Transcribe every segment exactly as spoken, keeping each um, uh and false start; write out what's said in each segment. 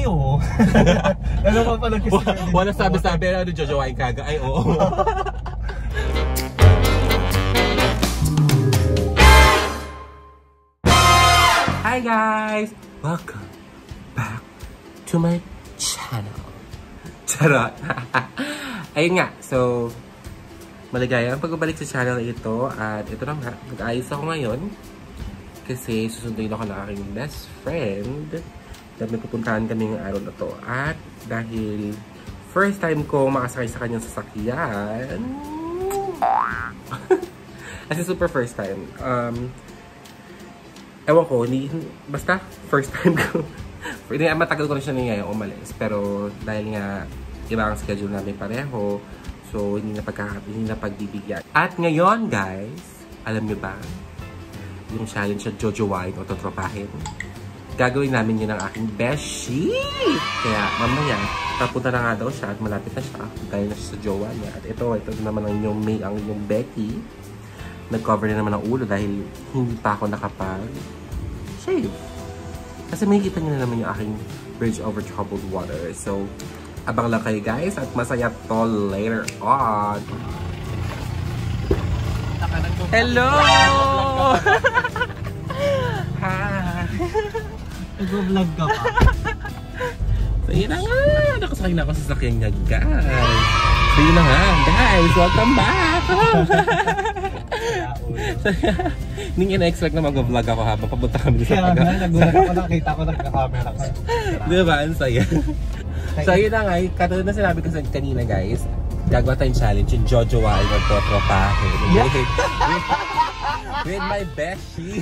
Ay, oo. Ano pa pala kasi? Wala sabi-sabi, ano, jojowain kaga? Ay, oo. Hi guys! Welcome back to my channel. Charot! Ayun nga, so maligaya ang pagbabalik sa channel ito. At ito na nga, mag-ayos ako ngayon kasi susunduin ako ng aking best friend dahil may pupuntahan kami ng araw na to. At dahil first time ko makasakay sa kanyang sasakyan, as in super first time, um, ewan ko, hindi, basta first time ko. Hindi, matagal ko na siya ngayon umalis. Pero dahil nga iba ang schedule namin pareho, so hindi na, pagka, hindi na pagbibigyan. At ngayon guys, alam niyo ba, yung challenge sa jojowain o totropahin, gagawin namin yun ng aking beshi. Kaya mamaya, papunta na nga daw siya at malapit na siya. Gaya na siya sa jowa niya. At ito, ito naman ang inyong May, ang inyong Becky. Nag-cover na naman ang ulo dahil hindi pa ako nakapag-shave. Kasi makikita niyo na naman yung aking bridge over troubled water. So, abang lang kayo guys at masaya to later on. Hello! Hi! Nag-vlog ka pa. So yun na nga, nakasakay na ako sa sakyan niya guys. So yun na nga guys, welcome back! Hindi nga na-expect na mag-vlog ako habang papunta kami sa Kaya nga, nagulat ako, nakita ko nagka-camera ka. Diba? Ang saya. So yun na nga, katulad na sinabi ko sa kanina guys, gagawa tayong challenge yung jojowain o totropahin. Yeah. With, with, with my beshi.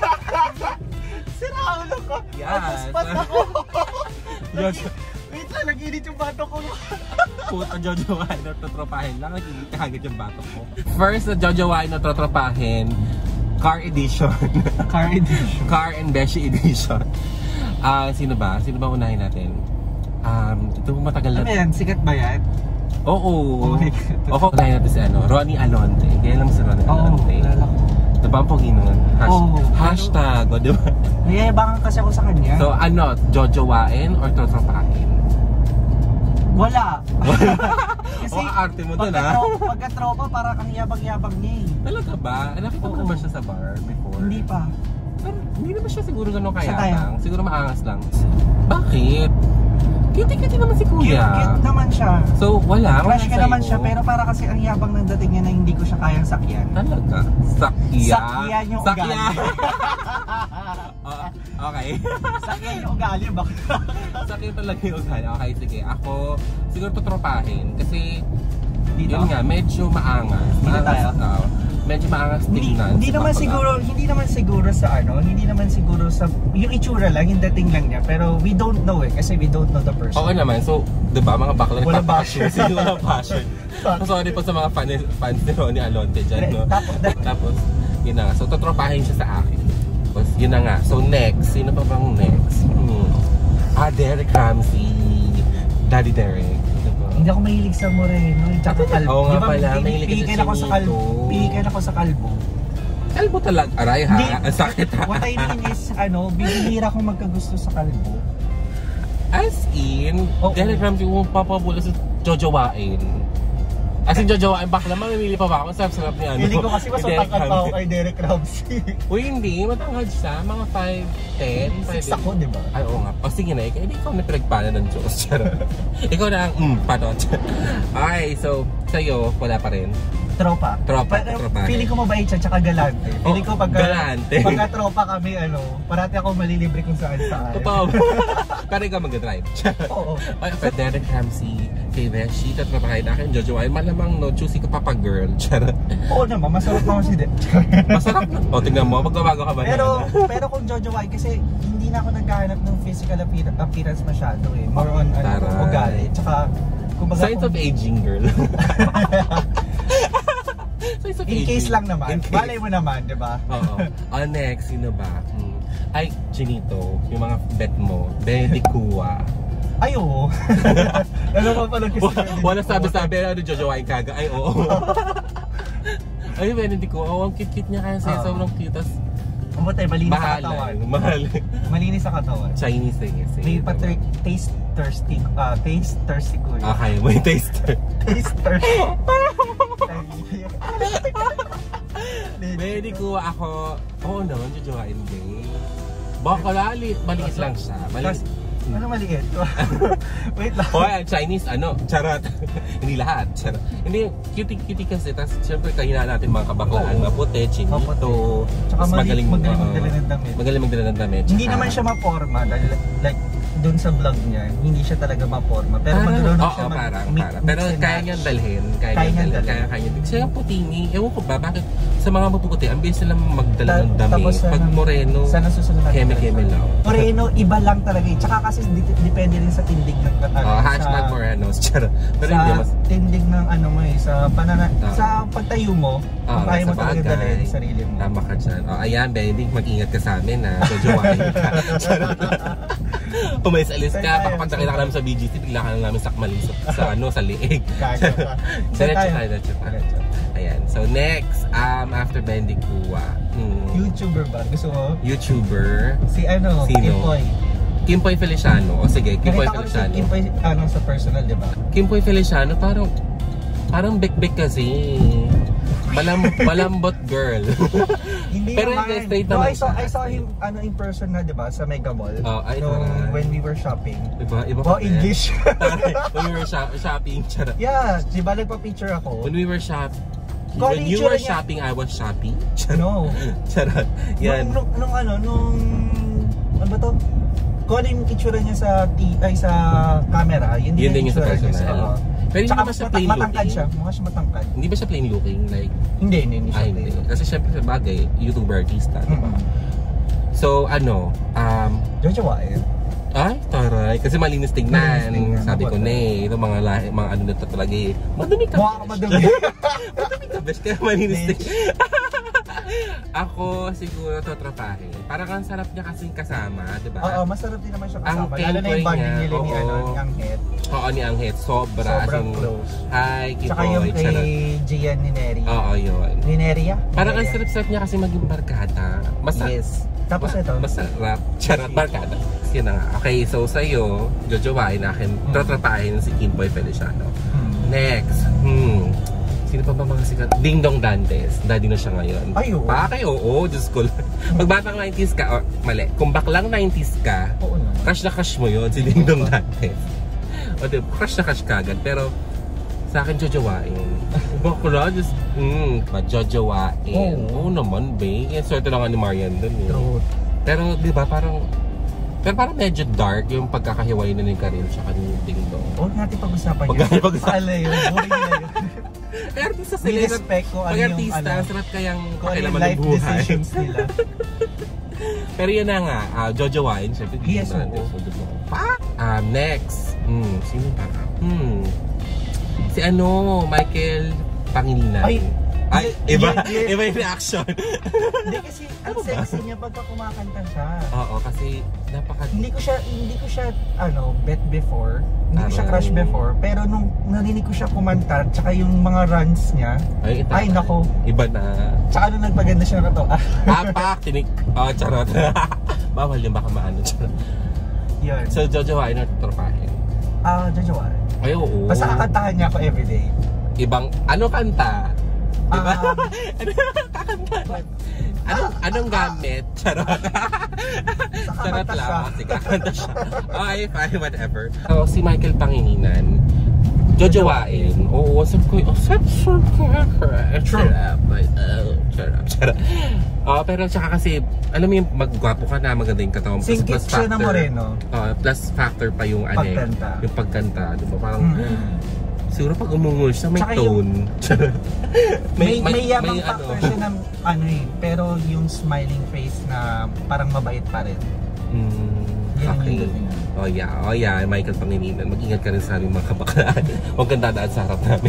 Sira ulo ko. Yes. Spot ako. Jojo. Wait lang, nag-init yung bato ko. Puta, jojowain o totropahin lang. Nag-init agad yung bato ko. First, na jojowain o totropahin, car edition. Car edition. Car and beshi edition. Ah, uh, sino ba? Sino ba unahin natin? Um, ito matagal na. Ano yan? Sikat ba yan? Oo. Oh my God. Oo, unahin natin si ano, Ronnie Alonte. Kaya lang si Ronnie Oo, Alonte. kilala ko. Diba ang pogi nun? Hash Oo. hashtag, o diba? Nayayabangan kasi ako sa kanya. So ano, jojowain or totropahin? Wala. Kasi O, arte mo dun ha? pagka-tropa, para kang yabang-yabang niya eh. Talaga ba? Nakita mo Oo. naman siya sa bar before? Hindi pa. Pero hindi naman siya siguro gano'n Sa tayo. kayabang. Siguro maangas lang. Bakit? Cutie-cutie naman si kuya. Cute naman siya. So wala? Crush ka wala naman sa'yo? siya, pero para kasi ang yabang ng dating niya na hindi ko siya kayang sakyan. Talaga? Sakya? Sakyan yung Sakya. ugali. uh, okay. Sakyan yung ugali, bakit? Sakya talaga yung ugali. Okay, sige. Ako, siguro totropahin. Kasi, Dito? yun nga, medyo maangas. Dito Maangas tayo? daw. Medyo maangas Hindi, tingnan. hindi sa naman bakla. siguro, hindi naman siguro sa ano, hindi naman siguro sa, yung itsura lang, yung dating lang niya, pero we don't know eh, kasi we don't know the person. Oo naman. So, di ba, mga bakla Walang nagpapakasyon. passion. Walang passion. So, sorry po sa mga fan, fans ni Ronnie Alonte dyan, no? Tapos, Tapos, yun na nga. So, totropahin siya sa akin. Tapos, yun na nga. So, next. Sino pa bang next? Hmm. Ah, Derek Ramsey. Daddy Derek. Diba? hindi ako mahilig sa moreno, tsaka kalbo. Oo nga Di ba, pala, pili- mahilig ka sa pilikan ako sa kalbo. chinito. Pilikan ako sa kalbo. Kalbo talaga. Aray ha? Hindi. Ang sakit ha? What I mean is, ano, bibihira akong magkagusto sa kalbo. As in, Oo. Derek Ramsey kung papabula sa jojowain. As in, jojowain, bakla, mamimili pa ba ako? Sarap-sarap niya. Pili ko kasi mas ni Derek matangkad pa ako Ramsey. kay Derek Ramsey. Uy, hindi. Matangkad siya. Mga five ten. Six ako, di ba? Ay, oo nga. O sige na, ikaw, hindi ikaw na pinagpala ng Diyos. Charot. Ikaw na ang, mm, patot. Okay, so, sa'yo, wala pa rin. Tropa. Tropa, Pero, tropa. Feeling ko mabait siya, tsaka galante. Feeling ko Oh, pagka, galante. pagka tropa kami, ano, parati ako malilibre kung saan saan. Totoo. Pero ikaw mag-drive. Oo. Ay, pero Derek Ramsey, kay Beshi, tatlo pa kayo na akin, Jojo, ay malamang no, choosy ka pa pa girl. Charot. Oo naman, masarap naman si De. Masarap na. O, tingnan mo, magbabago ka ba Pero, na? pero kung Jojo White, kasi hindi na ako nagkahanap ng physical appear- appearance masyado eh. More on, ano, Taray. ugali. Tsaka, kumbaga, Signs kung- of aging, girl. Signs of in aging. case lang naman. In case. Balay mo naman, di ba? Oo. Oh, next, sino ba? Hmm. Ay, Chinito, yung mga bet mo. Benedict Cua. Ay, oo. Ano pa pala kasi? Wala sabi-sabi, ano, jojowain kaga. Ay, oo. Ay, Benedict Cua. Oh, ang cute-cute niya kaya sa'yo. Oo. Sobrang cute. Tas, Mabuti, malinis sa Mahal katawan. lang. Mahal. Malinis sa katawan. Chinese thing kasi. May pa taste thirsty, ah, taste thirsty ko yun. Okay, may taster. Taste thirsty. Pwede ko ako, oo naman, jujuhain din. Baka lali, maliit lang siya. Maliit. Ano maliit? Wait lang. O, Chinese, ano, charot. Hindi lahat, charot. Hindi, cutie-cutie kasi. Tapos, syempre, kahinaan natin mga kabaklaan, maputi, chinito. Tsaka magaling magaling magdala ng damit. Magaling magdala ng damit. Hindi naman siya maporma dahil like doon sa vlog niya, hindi siya talaga maporma. Pero Parang, magdala oo, siya mag- parang, mix- parang. mix Pero and kaya match. niyang dalhin. Kaya Kaya niyang niyang dalhin. Kaya dalhin. kaya niyang Siya yung putingi. Ewan ko ba, bakit sa mga mapuputi, ang bilis nilang magdala ng Ta- dami. tapos Pag sana- moreno, sana susunod natin. keme-keme lang. Moreno, iba lang talaga eh. Tsaka kasi di- depende rin sa tindig ng ano, Oh, hashtag sa, morenos. Charot. Pero sa hindi mas... tindig ng ano mo eh, sa panana, Ah. sa pagtayo mo, Ah, kung kaya sa mo talaga bagay. dalhin yung sarili mo. Tama ka dyan. O, ayan, Bendik, mag-ingat ka sa amin, ha. Jojowain ka. Umalis-alis ka, Saan tayo? pakapagtakita ka namin sa B G C, bigla ka lang namin sakmali sa, sa, ano, sa liig. Kaya pa. Saan Diretso tayo? tayo, diretso tayo. Diretso. Ayan, so next, um, after Bendik Kuwa, hmm, YouTuber ba? Gusto mo? YouTuber, Si ano? Sino? Kimpoy. Kimpoy Feliciano. O sige, Kimpoy Nakita ko si Feliciano. Kimpoy ano, sa personal, di ba? Kimpoy Feliciano, parang, parang bek-bek kasi. Malam, malambot girl. Hindi Pero naman. hindi, straight No, naman I saw, siya. I saw him ano, in person na, di ba? Sa Mega Mall. Oh, ay, Nung taray. when we were shopping. Diba? Iba Oh, pa rin. English. When we were shop shopping, charot. Yeah, di ba nagpa-picture ako? When we were shop Kung When ano you yung were itsura niya? shopping, I was shopping. No. Charot. Yan. Nung, nung, nung ano, nung... Ano ba to? Kung ano yung itsura niya sa, t ay, sa camera, yun Yun din din yung sa itsura niya personal. oo. Pero hindi Tsaka ba siya mata- plain matangkad looking? siya. Mukha siya matangkad. Hindi ba siya plain looking? Like, Hindi, hindi, hindi siya ay, plain. hindi. Kasi syempre sa bagay, YouTuber artista. Mm-mm. So, ano, um, Jojowain. ay, taray. Kasi malinis tignan. Malinis tignan. Sabi ko na eh, ito mga, lahi, mga ano na to talaga eh. Madumi ka. Mukha ka madumi. Madumi ka, besh. Kaya malinis tignan. Ako siguro tatrapahin. Parang ang sarap niya kasing kasama, di ba? Oo, masarap din naman siya Ang kasama. Lalo na yung Kimpoy bonding niya, nila ni, oo. ano, ni Anghet. Oo, ni Anghet. Sobra. Sobrang As in, close. Hi, Tsaka Kipoy. yung Charot. kay Gian Nineri. Oo, yun. Nineria? Parang ang Nineria. sarap-sarap niya kasi maging barkada. Masa Yes. Tapos ito. Masarap. Charot, barkada. Kasi na nga. Okay, so sa'yo, jojowain akin, Hmm. tatrapahin si Kimpoy Feliciano. Hmm. Next, hmm. Sino pa ba mga sikat? Ding Dong Dantes. Daddy na siya ngayon. Ay, oo. Bakit? Oo, Diyos ko. Pag batang nineties ka, oh, mali. Kung baklang nineties ka, Oo naman. crush na crush mo yun, si Ding Dong Dantes. O di, crush na crush ka agad. Pero, sa akin, jojowain. Bakla, just, hmm, jojowain. Oo Oo. naman, babe. Yan, swerte lang nga ni Marian dun eh. True. Pero, di ba, parang, pero parang medyo dark yung pagkakahiwalay na ni Karil tsaka ni Ding Dong. Huwag natin pag-usapan Huwag yun. natin pag-usapan. Paala yun. Boring na yun. Kaya artista We sila. respect kung ano Pag yung artista, ano, sarap kayang kung ano yung pakilaman ng life buhay. decisions nila. Pero yun na nga, uh, Jojo Wine, syempre. Yes, Ding Dong oo. Dantes, Jojo Wine. Pa! Um, next. Hmm, sino pa? Hmm. Si ano, Michael Pangilinan. Ay, Ay, y- iba, y- y- iba yung reaction. Hindi kasi ang sexy niya pagka kumakanta siya. Oo, kasi napaka... Hindi ko siya hindi ko siya ano bet before. Hindi ko siya Aray. crush before, pero nung narinig ko siya kumanta, tsaka yung mga runs niya, Ay, ita- ay nako. Iba na. Tsaka nung nagpaganda siya ng katawan. Apak, tinik... Oh, charot. Bawal yung baka maano, charot. Yun. So, Jojo Wine na tutrapahin. Ah, Jojo Wine. Ay, oo. Basta kakantahan niya ako everyday. Ibang, ano kanta? Diba? Um, ano kakanta? Anong, anong gamit? Charot. Charot kakanta lang. siya. Kasi kakanta siya. Okay, fine, whatever. So, si Michael Pangilinan, jojowain. Oo, sabi ko, oh, sabi ko, True. Charot. Oh, charot, charot. Oh, pero tsaka kasi, alam mo yung magwapo ka na, maganda yung katawan. Plus, Singkit plus siya na factor. moreno. Uh, plus factor pa yung ano, eh, Pagkanta. yung pagkanta. Diba? Parang, Mm. siguro pag umungol siya, may Tsaka tone. May, may, yabang may factor siya ng ano eh, pero yung smiling face na parang mabait pa rin. Mm, Yan ang okay. hindi ko Oh yeah, oh yeah, Michael Pangilinan. Mag-ingat ka rin sa aming mga kabaklaan. Huwag kang dadaan sa harap namin.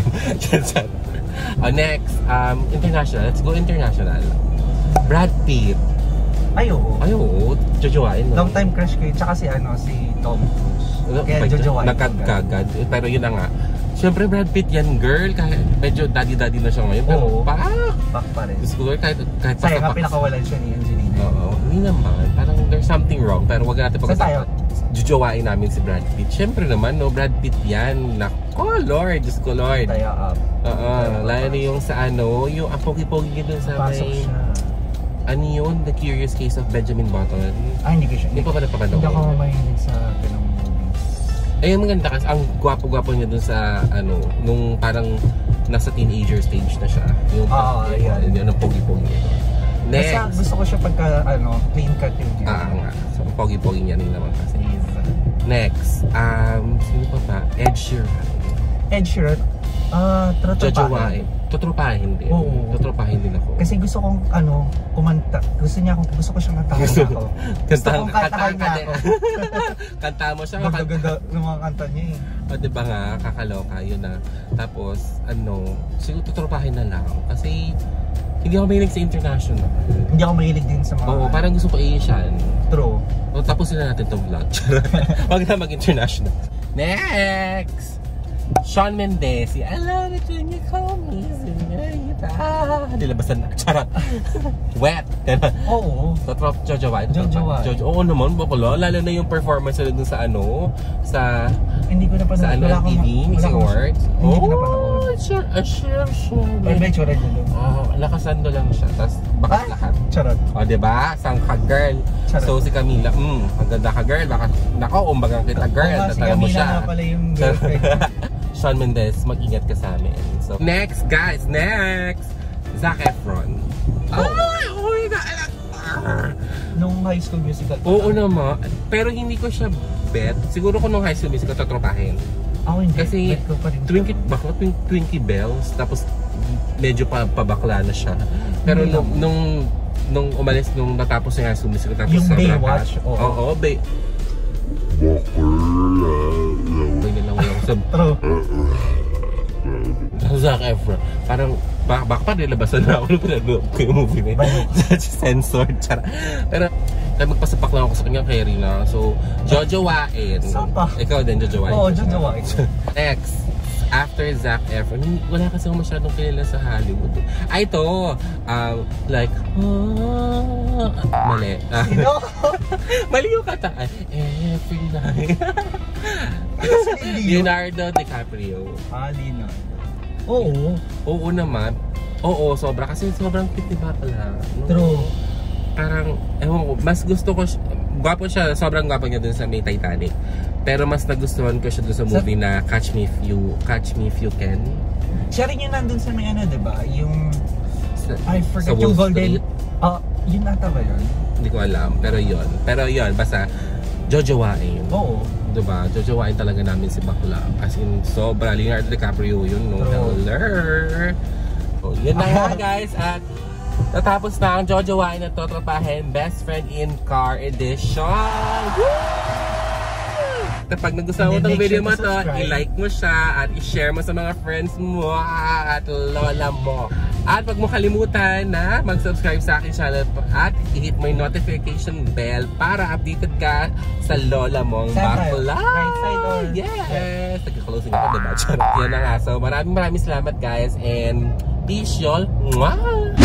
Oh, next, um, international. Let's go international. Brad Pitt. Ay, oo. Ay, oo. Jojowain. Long time crush ko yun. Tsaka si ano, si Tom Cruise. Ano, Kaya by- jojowain. Nagkagagad. Eh, Pero yun na nga. Siyempre, Brad Pitt yan, girl. Kahit medyo daddy-daddy na siya ngayon. Pero Oo. parang, Back pa rin. Diyos ko, kahit, kahit Sayang nga pasapak- pinakawalan siya ni Angelina. Oo, hindi naman. Parang there's something wrong. Pero wag natin pag-usapan. Jujowain namin si Brad Pitt. Siyempre naman, no, Brad Pitt yan. Nako, Lord, Diyos ko, Lord. Tayo up. Oo, lalo na yung sa ano, yung ang pogi-pogi yun dun sa Pasok may... siya. Ano yun? The Curious Case of Benjamin Button. Ah, hindi ko siya. Hindi pa ba napapanood? Hindi ako mahilig sa ganung movies. Ayun, maganda kasi ang gwapo-gwapo niya dun sa ano, nung parang nasa teenager stage na siya. Yung Oo, yung, ayan. yung, yung, yung pogi-pogi niya. Next. Basta gusto ko siya pagka, ano, clean cut yun. Ah, nga. So, pogi-pogi niya rin naman kasi. Next, um, sino pa ba? Ed Sheeran. Ed Sheeran, ah, trotropahin. Jojowain. Tutropahin din. Oo. Tutropahin din ako. Kasi gusto kong, ano, kumanta. Gusto niya akong, gusto ko siyang kantahan Gusto- niya ako. Gusto Kanta, kong kantahan kanta, niya ako. kanta mo siya. Ganda-ganda ng mga kanta niya eh. O, diba nga, kakaloka, yun na. Tapos, ano, siguro tutropahin na lang. Kasi, hindi ako mahilig sa international. Hindi ako mahilig din sa mga... Oo, parang gusto ko Asian. True. O, tapusin na natin itong vlog. Wag na mag-international. Next! Shawn Mendes. I love it when you call me señorita. Nilabasan na. Charot. Wet. Oo. Tatrop Jojowain. Jojowain. Jojo. Oo naman, bakla. Lalo na yung performance nila dun sa ano, sa Hindi ko na pa sa ano, wala T V, akong- Missing wala akong- Awards. Hindi ko na Oh, panoorin. sure, uh, sure, sure. May may tsura dyan doon. Oh, nakasando lang siya. Tapos bakas Ah, lahat. Charot. O, diba? Sangka girl. Charot. So, si Camila, mm, ang ganda ka girl. Baka, nako, umbagang kita girl. Oo nga, si Natala mo Camila siya. nga pala yung girlfriend. Shawn Mendes, mag-ingat ka sa amin. So, next, guys, next! Zac Efron. Oh. Ay, oh my God! Ah. Nung High School Musical. Oo naman. Pero hindi ko siya bet. Siguro kung nung High School Musical, tatropahin. Ako hindi. Kasi, Bet ko pa rin. Twinkie, baka twin- Twinkie Bells, tapos medyo pa, pabakla na siya. Pero Hindi nung, naman. nung, nung umalis, nung natapos na High School Musical, tapos Yung sobrang Baywatch, hot. oo. Oo, Bay... Bay na lang yung sab... True. Zac Efron. Parang, baka, baka pa nilabasan na ako nung pinanood ko yung movie na yun. Censored, tsara. Pero, kaya magpasapak lang ako sa kanya, Kerry na. So, jojowain. Sapa. Ikaw din, jojowain. Oo, jojowain. Next, after Zac Efron, hindi- wala kasi ako masyadong kilala sa Hollywood. Ay, ito, um, like, ah, mali. Ah, Sino? mali yung kata. Ay, every night. Leonardo DiCaprio. Ah, Lino. Oo. Oo naman. Oo, sobra. Kasi sobrang cute ni Bakla. No? True. Parang, ewan ko, mas gusto ko siya. Gwapo siya, sobrang gwapo niya dun sa may Titanic. Pero mas nagustuhan ko siya dun sa movie na Catch Me If You, Catch Me If You Can. Siya rin yung nandun sa may ano, diba? Yung... Sa, I sa forget Wall yung golden... Street. Ah, yun ata ba yun? Hindi ko alam. Pero yun. Pero yun, basta jojowain. Oo. Diba? Jojowain talaga namin si Bakla. As in, sobra. Leonardo DiCaprio yun, no? True. Hello! So, yun na nga, guys. At natapos na ang jojowain at totropahin Best Friend in Car Edition. Woo! Kapag nagustuhan mo And then itong make video sure mo to to, subscribe. i-like mo siya at i-share mo sa mga friends mo at lola mo. At wag mo kalimutan na mag-subscribe sa akin channel at i-hit mo yung notification bell para updated ka sa lola mong Saan tayo? bakla. Right side or Yes! Nagka-closing ako, diba? Charot. Yan na nga. So maraming maraming salamat guys and peace y'all. Mwah!